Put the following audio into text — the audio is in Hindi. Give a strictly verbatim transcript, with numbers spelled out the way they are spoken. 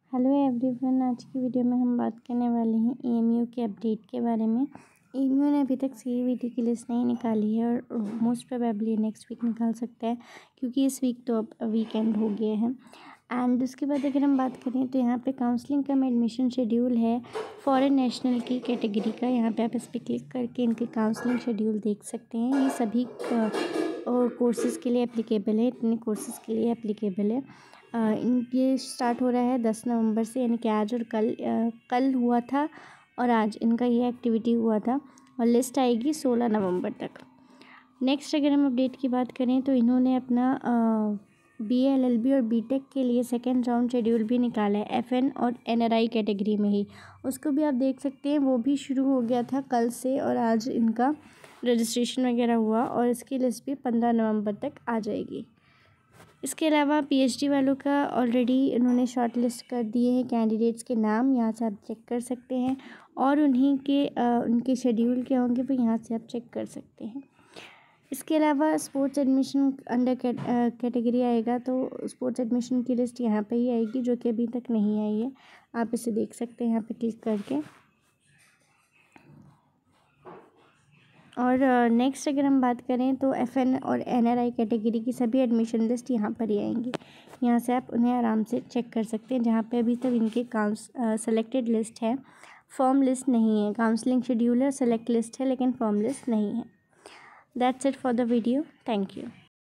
हेलो एवरीवन, आज की वीडियो में हम बात करने वाले हैं एएमयू के अपडेट के बारे में। एएमयू ने अभी तक सीयूईटी की लिस्ट नहीं निकाली है और मोस्ट प्रोबेबली नेक्स्ट वीक निकाल सकता है, क्योंकि इस वीक तो अब वीकेंड हो गए हैं। एंड उसके बाद अगर हम बात करें तो यहाँ पे काउंसलिंग का एडमिशन शेड्यूल है फॉरेन नेशनल की कैटेगरी का। यहाँ पे आप इस पर क्लिक करके इनके काउंसलिंग शेड्यूल देख सकते हैं। ये सभी कोर्सेज़ के लिए एप्लीकेबल है, इतने कोर्सेज़ के लिए एप्लीकेबल है। Uh, ये स्टार्ट हो रहा है दस नवंबर से, यानी कि आज और कल uh, कल हुआ था और आज इनका ये एक्टिविटी हुआ था और लिस्ट आएगी सोलह नवंबर तक। नेक्स्ट अगर हम अपडेट की बात करें तो इन्होंने अपना बी एल एल बी और बी टेक के लिए सेकेंड राउंड शेड्यूल भी निकाला है, एफ एन और एन आर आई कैटेगरी में ही। उसको भी आप देख सकते हैं, वो भी शुरू हो गया था कल से और आज इनका रजिस्ट्रेशन वगैरह हुआ और इसकी लिस्ट भी पंद्रह नवंबर तक आ जाएगी। इसके अलावा पीएचडी वालों का ऑलरेडी इन्होंने शॉर्ट लिस्ट कर दिए हैं कैंडिडेट्स के नाम, यहाँ से आप चेक कर सकते हैं और उन्हीं के आ, उनके शेड्यूल क्या होंगे वो यहाँ से आप चेक कर सकते हैं। इसके अलावा स्पोर्ट्स एडमिशन अंडर कैटेगरी आएगा, तो स्पोर्ट्स एडमिशन की लिस्ट यहाँ पे ही आएगी, जो कि अभी तक नहीं आई है। आप इसे देख सकते हैं यहाँ पे क्लिक करके। और नेक्स्ट अगर हम बात करें तो एफएन और एनआरआई कैटेगरी की सभी एडमिशन लिस्ट यहाँ पर ही आएंगी। यहाँ से आप उन्हें आराम से चेक कर सकते हैं, जहाँ पे अभी तक इनके काउंस सेलेक्टेड लिस्ट है, फॉर्म लिस्ट नहीं है। काउंसलिंग शेड्यूल है, सेलेक्ट लिस्ट है, लेकिन फॉर्म लिस्ट नहीं है। That's it for the video. Thank you.